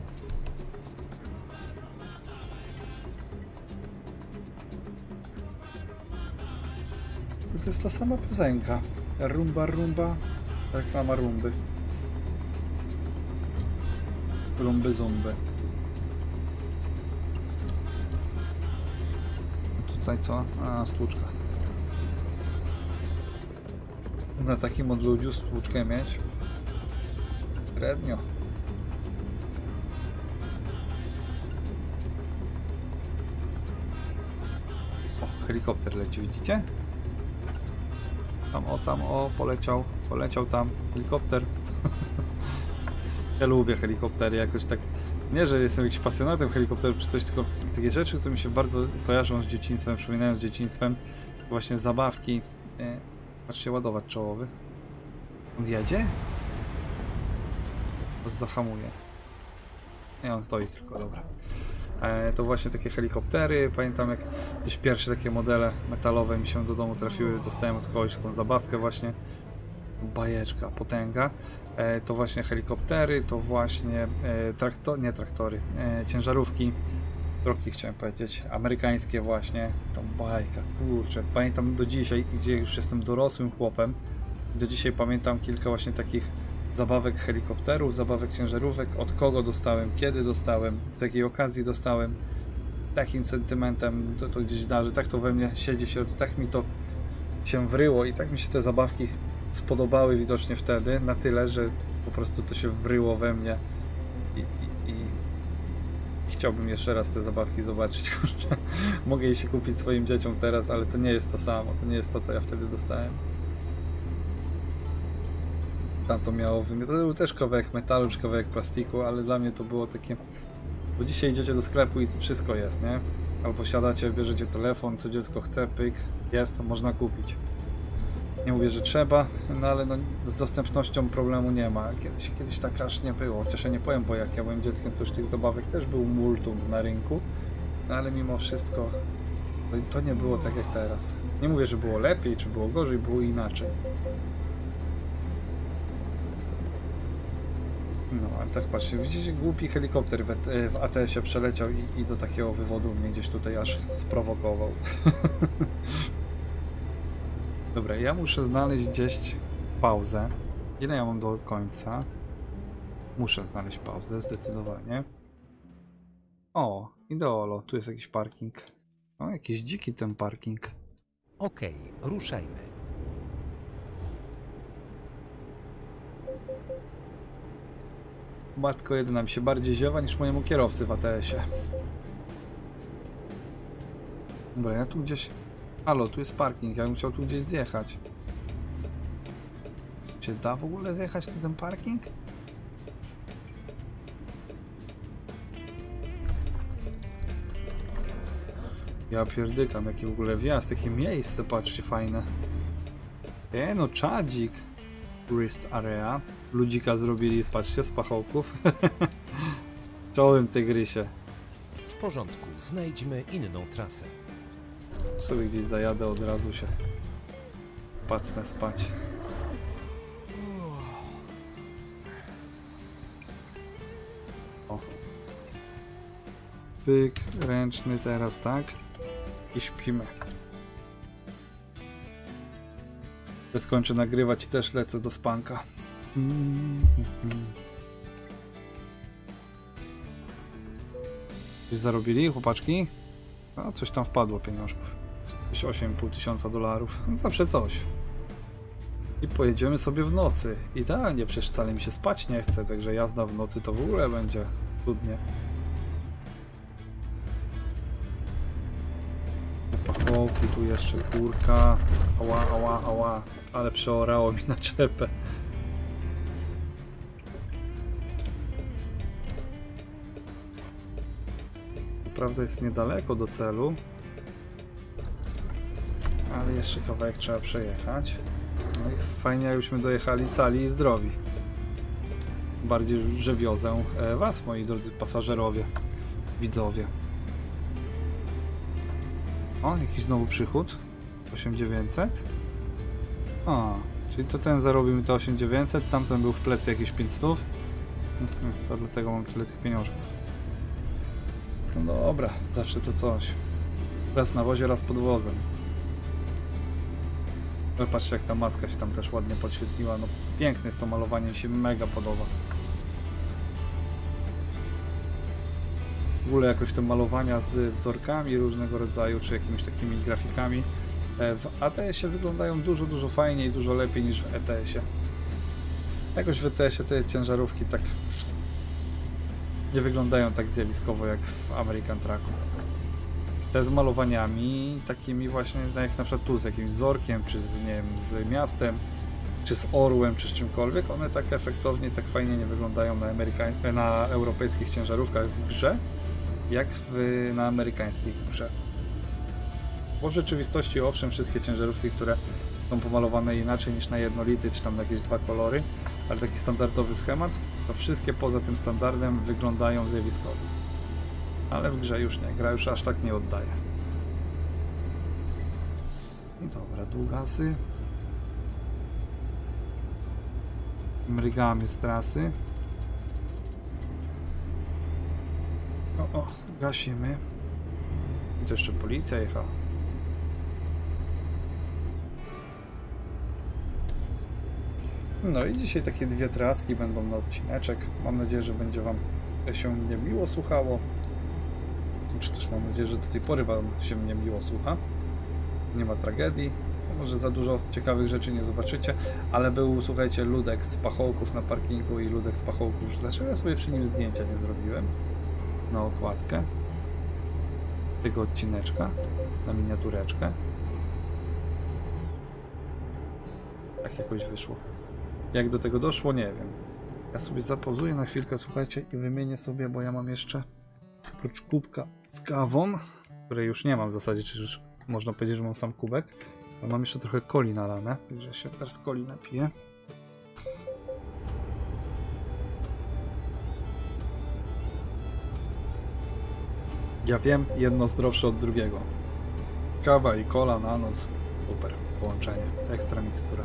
To jest ta sama piosenka. Rumba, rumba, reklama rumby. Rumby, zumby. Tutaj co? A, stłuczka. Na takim odludziu stłuczkę mieć? Średnio. O, helikopter leci, widzicie? Tam, o, tam, o, poleciał, poleciał tam, helikopter. Ja lubię helikoptery, jakoś tak, nie, że jestem jakimś pasjonatem helikopterów czy coś, tylko takie rzeczy, które mi się bardzo kojarzą z dzieciństwem, przypominają z dzieciństwem, właśnie zabawki. E, patrzcie, ładowacz czołowy. On jedzie? To zahamuje. Nie, on stoi tylko, dobra. E, to właśnie takie helikoptery, pamiętam jak gdzieś pierwsze takie modele metalowe mi się do domu trafiły, dostałem od kogoś taką zabawkę właśnie, bajeczka, potęga. E, to właśnie helikoptery, to właśnie e, traktor, nie traktory, e, ciężarówki, drogi chciałem powiedzieć, amerykańskie właśnie, tą bajka, kurczę, pamiętam do dzisiaj, gdzie już jestem dorosłym chłopem, do dzisiaj pamiętam kilka właśnie takich zabawek helikopterów, zabawek ciężarówek, od kogo dostałem, kiedy dostałem, z jakiej okazji dostałem, takim sentymentem to, to gdzieś darzy, tak to we mnie siedzi w środku, tak mi to się wryło i tak mi się te zabawki spodobały widocznie wtedy, na tyle, że po prostu to się wryło we mnie i, i, i chciałbym jeszcze raz te zabawki zobaczyć. Mogę je się kupić swoim dzieciom teraz, ale to nie jest to samo, to nie jest to, co ja wtedy dostałem. Tam to miało wymiar. To był też kawałek metalu czy kawałek plastiku, ale dla mnie to było takie... Bo dzisiaj idziecie do sklepu i wszystko jest, nie? Albo siadacie, bierzecie telefon, co dziecko chce, pyk, jest, to można kupić. Nie mówię, że trzeba, no ale no, z dostępnością problemu nie ma. Kiedyś, kiedyś tak aż nie było. Chociaż ja nie powiem, bo jak ja byłem dzieckiem, to już tych zabawek też był multum na rynku. No ale mimo wszystko to, to nie było tak jak teraz. Nie mówię, że było lepiej, czy było gorzej, było inaczej. No, ale tak patrzcie, widzicie, głupi helikopter w, w A T S-ie przeleciał i, i do takiego wywodu mnie gdzieś tutaj aż sprowokował. Dobra, ja muszę znaleźć gdzieś pauzę. Ile ja mam do końca? Muszę znaleźć pauzę, zdecydowanie. O, ideolo, tu jest jakiś parking. O, jakiś dziki ten parking. Okej, ruszajmy. Matko jedyna mi się bardziej ziewa niż mojemu kierowcy w A T S-ie. Dobra, ja tu gdzieś... Halo, tu jest parking, ja bym chciał tu gdzieś zjechać. Czy da w ogóle zjechać na ten parking? Ja pierdykam, jaki w ogóle wjazd, takie miejsce, patrzcie, fajne. E, no czadzik. Tourist area. Ludzika zrobili, patrzcie, z pachołków. Czołem tygrysie. W porządku, znajdźmy inną trasę. Sobie gdzieś zajadę, od razu się pacnę spać. O. Pyk, ręczny teraz, tak? I śpimy. Ja skończę nagrywać i też lecę do spanka. Coś zarobili, chłopaczki? No, coś tam wpadło pieniążków. Jakieś osiem i pół tysiąca dolarów. No, zawsze coś. I pojedziemy sobie w nocy. Idealnie, przecież wcale mi się spać nie chce, także jazda w nocy to w ogóle będzie trudnie. Pachołki, tu jeszcze kurka. Ała, ała, ała. Ale przeorało mi na czepę. Prawda jest niedaleko do celu, ale jeszcze kawałek trzeba przejechać. No i fajnie, jakbyśmy dojechali cali i zdrowi. Bardziej, że wiozę was, moi drodzy pasażerowie, widzowie. O, jakiś znowu przychód. osiem tysięcy dziewięćset. O, Czyli to ten zarobił mi to osiem tysięcy dziewięćset, tamten był w plecy jakieś pięćset. To dlatego mam tyle tych pieniążków. No dobra, zawsze to coś. Raz na wozie, raz pod wozem. No patrzcie, jak ta maska się tam też ładnie podświetliła. No piękne jest to malowanie, mi się mega podoba. W ogóle jakoś te malowania z wzorkami różnego rodzaju, czy jakimiś takimi grafikami w A T S-ie wyglądają dużo, dużo fajniej, dużo lepiej niż w E T S-ie. Jakoś w E T S-ie te ciężarówki tak nie wyglądają tak zjawiskowo jak w American Trucku. Te z malowaniami takimi właśnie, jak na przykład tu z jakimś wzorkiem, czy z, nie wiem, z miastem, czy z orłem, czy z czymkolwiek, one tak efektownie, tak fajnie nie wyglądają na, Ameryka- na europejskich ciężarówkach w grze, jak w, na amerykańskich w grze. Bo w rzeczywistości owszem, wszystkie ciężarówki, które są pomalowane inaczej niż na jednolity, czy tam na jakieś dwa kolory, ale taki standardowy schemat, to wszystkie poza tym standardem wyglądają zjawiskowo. Ale w grze już nie, gra już aż tak nie oddaje. I dobra, długasy. Mrygamy z trasy. O, o, gasimy. I to jeszcze policja jechała. No i dzisiaj takie dwie traski będą na odcineczek. Mam nadzieję, że będzie Wam się mnie miło słuchało. Czy też mam nadzieję, że do tej pory Wam się mnie miło słucha. Nie ma tragedii. Może za dużo ciekawych rzeczy nie zobaczycie, ale był, słuchajcie, ludek z pachołków na parkingu i ludek z pachołków. Dlaczego ja sobie przy nim zdjęcia nie zrobiłem? Na okładkę tego odcineczka, na miniatureczkę. Tak jakoś wyszło. Jak do tego doszło, nie wiem. Ja sobie zapauzuję na chwilkę, słuchajcie, i wymienię sobie, bo ja mam jeszcze oprócz kubka z kawą, której już nie mam w zasadzie, czy już można powiedzieć, że mam sam kubek, ale mam jeszcze trochę coli nalane, także się teraz coli napiję. Ja wiem, jedno zdrowsze od drugiego. Kawa i cola na noc. Super połączenie. Ekstra mikstura.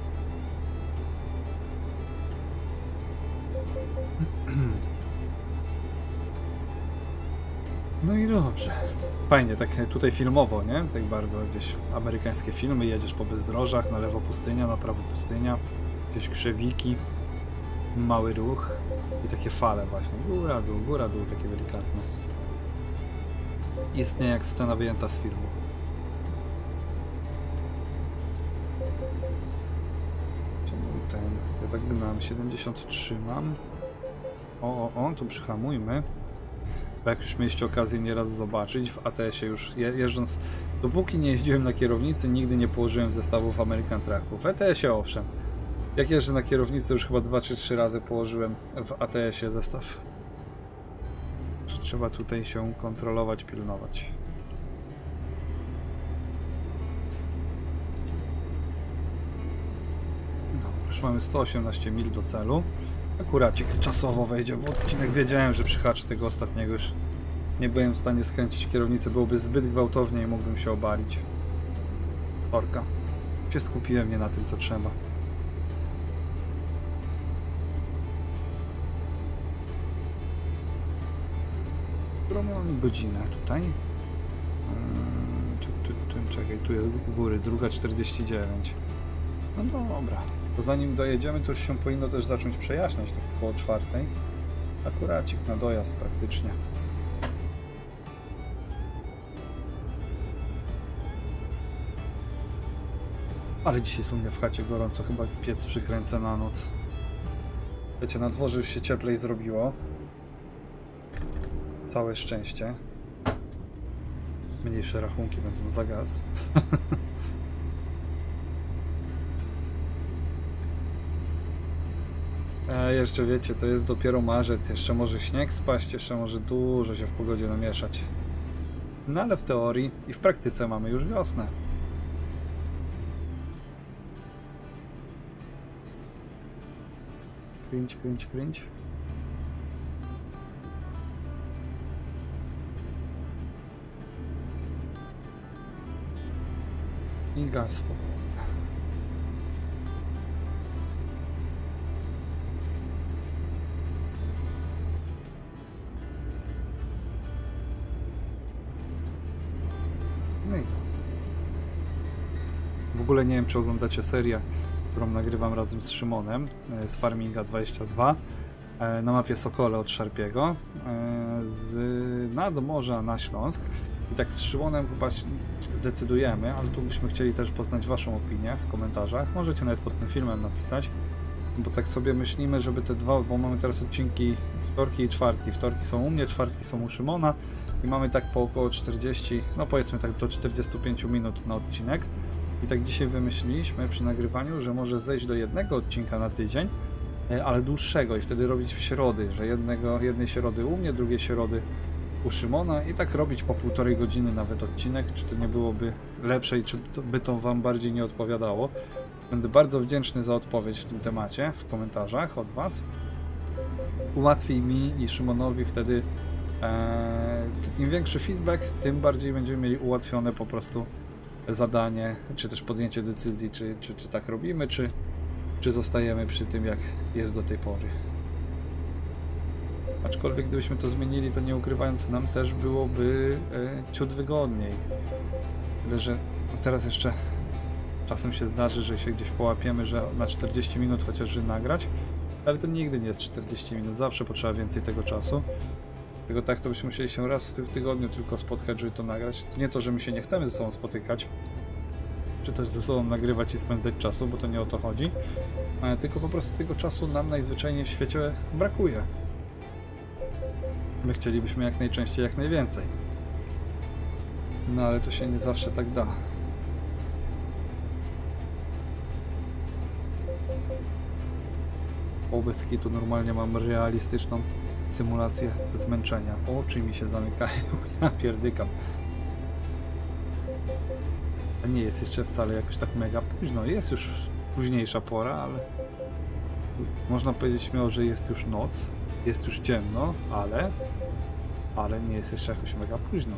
No i dobrze. Fajnie, tak tutaj filmowo, nie? Tak bardzo gdzieś amerykańskie filmy. Jedziesz po bezdrożach, na lewo pustynia, na prawo pustynia. Jakieś krzewiki. Mały ruch. I takie fale właśnie. Góra, dół, góra, dół. Takie delikatne. Istnieje jak scena wyjęta z filmu. Czemu ten? Ja tak gnam. siedemdziesiąt trzy mam. O, o, o, tu przyhamujmy. Bo jak już mieliście okazję nieraz zobaczyć, w A T S-ie już je, jeżdżąc, dopóki nie jeździłem na kierownicy, nigdy nie położyłem zestawów American Trucku. W E T S-ie owszem. Jak jeżdżę na kierownicy, już chyba dwa czy trzy razy położyłem w A T S-ie zestaw. Trzeba tutaj się kontrolować, pilnować. No, już mamy sto osiemnaście mil do celu. Akuracik czasowo wejdzie w odcinek. Wiedziałem, że przyhaczy tego ostatniego. Już nie byłem w stanie skręcić kierownicy. Byłoby zbyt gwałtownie i mógłbym się obalić. Torka. Się skupiłem nie na tym, co trzeba. Którą mam godzinę tutaj? Hmm, tu, tu, tu, czekaj, tu jest u góry. Druga czterdzieści dziewięć. No dobra. To zanim dojedziemy, to już się powinno też zacząć przejaśniać, tak około czwartej. Akuracik na dojazd praktycznie. Ale dzisiaj jest u mnie w chacie gorąco, chyba piec przykręcę na noc. Wiecie, na dworze już się cieplej zrobiło. Całe szczęście. Mniejsze rachunki będą za gaz. A jeszcze wiecie, to jest dopiero marzec, jeszcze może śnieg spaść, jeszcze może dużo się w pogodzie namieszać. No ale w teorii i w praktyce mamy już wiosnę. Kręć, kręć, kręć. I gaz w powoli. ogóle nie wiem, czy oglądacie serię, którą nagrywam razem z Szymonem z Farminga dwadzieścia dwa na mapie Sokole od Szarpiego z nadmorza na Śląsk. I tak z Szymonem chyba zdecydujemy, ale tu byśmy chcieli też poznać waszą opinię w komentarzach. Możecie nawet pod tym filmem napisać, bo tak sobie myślimy, żeby te dwa, bo mamy teraz odcinki wtorki i czwartki. Wtorki są u mnie, czwartki są u Szymona i mamy tak po około czterdzieści, no powiedzmy tak do czterdziestu pięciu minut na odcinek. I tak dzisiaj wymyśliliśmy przy nagrywaniu, że może zejść do jednego odcinka na tydzień, ale dłuższego i wtedy robić w środy, że jednego, jednej środy u mnie, drugiej środy u Szymona i tak robić po półtorej godziny nawet odcinek, czy to nie byłoby lepsze i czy to, by to wam bardziej nie odpowiadało. Będę bardzo wdzięczny za odpowiedź w tym temacie, w komentarzach od was. Ułatwi mi i Szymonowi wtedy e, im większy feedback, tym bardziej będziemy mieli ułatwione po prostu zadanie, czy też podjęcie decyzji, czy, czy, czy tak robimy, czy, czy zostajemy przy tym, jak jest do tej pory. Aczkolwiek gdybyśmy to zmienili, to nie ukrywając, nam też byłoby e, ciut wygodniej. Tyle, że teraz jeszcze czasem się zdarzy, że się gdzieś połapiemy, że na czterdzieści minut chociażby nagrać, ale to nigdy nie jest czterdzieści minut, zawsze potrzeba więcej tego czasu. Tylko tak to byśmy musieli się raz w tygodniu tylko spotkać, żeby to nagrać. Nie to, że my się nie chcemy ze sobą spotykać, czy też ze sobą nagrywać i spędzać czasu, bo to nie o to chodzi, tylko po prostu tego czasu nam najzwyczajniej w świecie brakuje. My chcielibyśmy jak najczęściej, jak najwięcej. No ale to się nie zawsze tak da. O, bez kitu normalnie mam realistyczną symulację zmęczenia. Oczy mi się zamykają, ja pierdykam. A nie jest jeszcze wcale jakoś tak mega późno. Jest już późniejsza pora, ale można powiedzieć śmiało, że jest już noc. Jest już ciemno, ale ale nie jest jeszcze jakoś mega późno.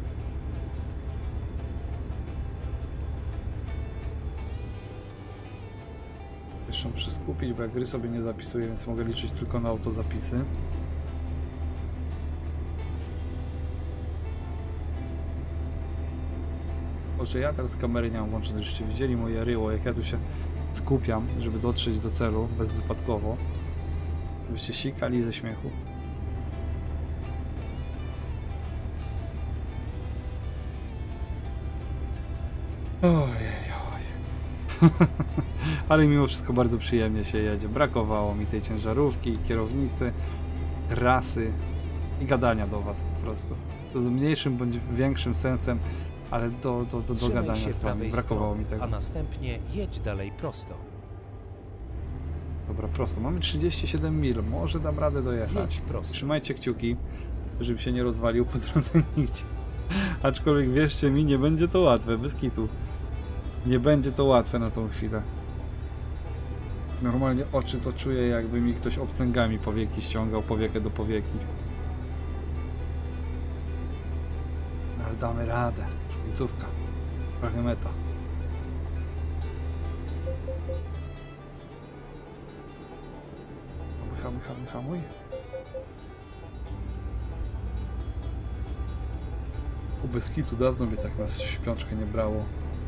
Jeszcze muszę skupić, bo ja gry sobie nie zapisuję, więc mogę liczyć tylko na autozapisy. Boże, ja teraz kamery nie mam włączonej, żeście widzieli moje ryło, jak ja tu się skupiam, żeby dotrzeć do celu bezwypadkowo. Żebyście sikali ze śmiechu. Ojej, oj. Ale mimo wszystko bardzo przyjemnie się jedzie. Brakowało mi tej ciężarówki, kierownicy, trasy i gadania do was po prostu. Z mniejszym bądź większym sensem, ale do, do, do, do gadania się z wami. Brakowało mi tego. A następnie jedź dalej prosto. Dobra, prosto. Mamy trzydzieści siedem mil. Może dam radę dojechać. Jedź prosto. Trzymajcie kciuki, żeby się nie rozwalił po drodze nigdzie. Aczkolwiek wierzcie mi, nie będzie to łatwe, bez kitu. Nie będzie to łatwe na tą chwilę. Normalnie oczy to czuję, jakby mi ktoś obcęgami powieki ściągał, powiekę do powieki. Ale damy radę. Końcówka. Prawie meta. Hamuj, hamuj, hamuj. U Beskitu dawno mnie tak na śpiączkę nie brało.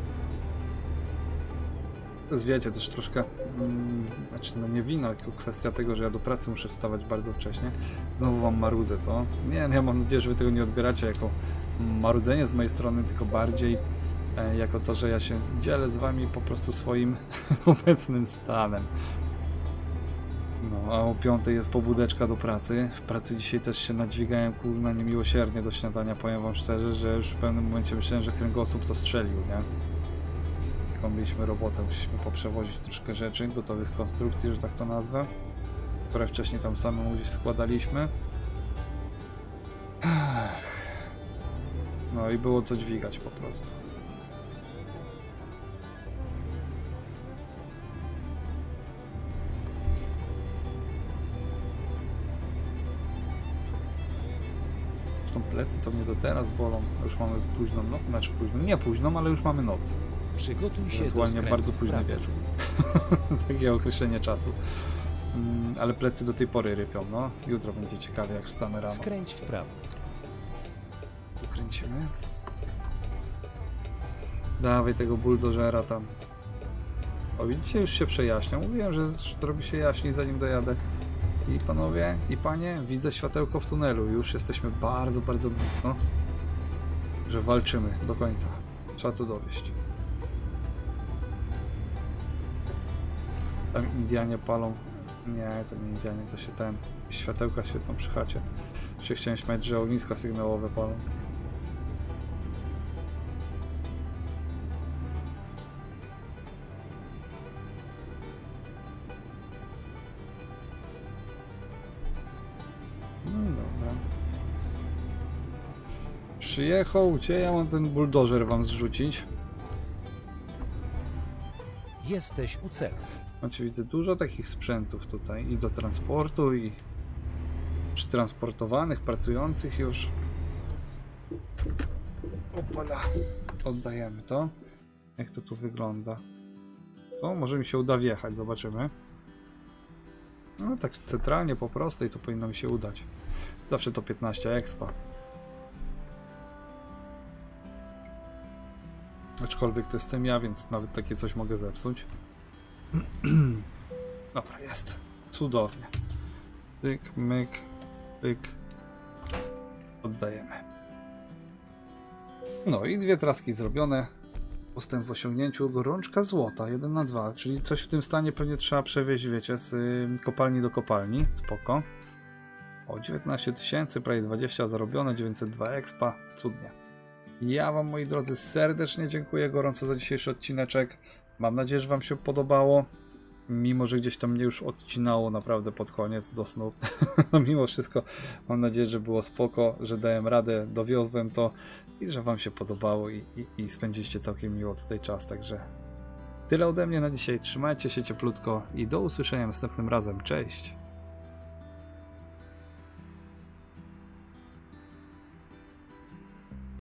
To jest, wiecie, też troszkę, mm, znaczy no nie wina, tylko kwestia tego, że ja do pracy muszę wstawać bardzo wcześnie. Znowu wam marudzę, co? Nie, ja mam nadzieję, że wy tego nie odbieracie jako marudzenie z mojej strony, tylko bardziej e, jako to, że ja się dzielę z wami po prostu swoim obecnym stanem. No, a o piątej jest pobudeczka do pracy. W pracy dzisiaj też się nadźwigałem, kurna, niemiłosiernie do śniadania, powiem wam szczerze, że już w pewnym momencie myślałem, że kręgosłup to strzelił, nie? Taką mieliśmy robotę, musieliśmy poprzewozić troszkę rzeczy, gotowych konstrukcji, że tak to nazwę, które wcześniej tam samemu gdzieś składaliśmy. No i było co dźwigać po prostu. Plecy to mnie do teraz bolą. Już mamy późną noc, znaczy późno, nie późną, ale już mamy noc. Przygotuj się ewentualnie do bardzo późny wieczór. Takie określenie czasu. Mm, ale plecy do tej pory rypią, no. Jutro będzie ciekawie, jak wstanę rano. Skręć w prawo. Ukręcimy. Dawaj tego buldożera tam. O, widzicie, już się przejaśnia. Mówiłem, że zrobi się jaśniej, zanim dojadę. I panowie, i panie, widzę światełko w tunelu. Już jesteśmy bardzo, bardzo blisko. Że walczymy do końca. Trzeba to dowieść. Tam Indianie palą. Nie, to nie Indianie, to się ten... Światełka świecą przy chacie. Jeszcze chciałem śmiać, że ogniska sygnałowe palą. No i dobra. Przyjechał, gdzie ja mam ten buldożer wam zrzucić? Jesteś u celu. Znaczy widzę dużo takich sprzętów tutaj i do transportu, i przetransportowanych, pracujących już. Opala. Oddajemy to. Jak to tu wygląda? To może mi się uda wjechać, zobaczymy. No tak centralnie po prostej to powinno mi się udać. Zawsze to piętnaście expa. Aczkolwiek to jestem ja, więc nawet takie coś mogę zepsuć. Dobra, jest. Cudownie. Pyk, myk, pyk. Oddajemy. No i dwie traski zrobione. Postęp w osiągnięciu. Gorączka złota, jeden na dwa, czyli coś w tym stanie pewnie trzeba przewieźć, wiecie, z y, kopalni do kopalni. Spoko. O, dziewiętnaście tysięcy, prawie dwadzieścia zarobione, dziewięćset dwa expa. Cudnie. Ja wam, moi drodzy, serdecznie dziękuję gorąco za dzisiejszy odcineczek. Mam nadzieję, że wam się podobało. Mimo, że gdzieś tam mnie już odcinało naprawdę pod koniec do snu. Mimo wszystko mam nadzieję, że było spoko, że dałem radę, dowiozłem to i że wam się podobało i, i, i spędziliście całkiem miło tutaj czas. Także tyle ode mnie na dzisiaj. Trzymajcie się cieplutko i do usłyszenia następnym razem. Cześć!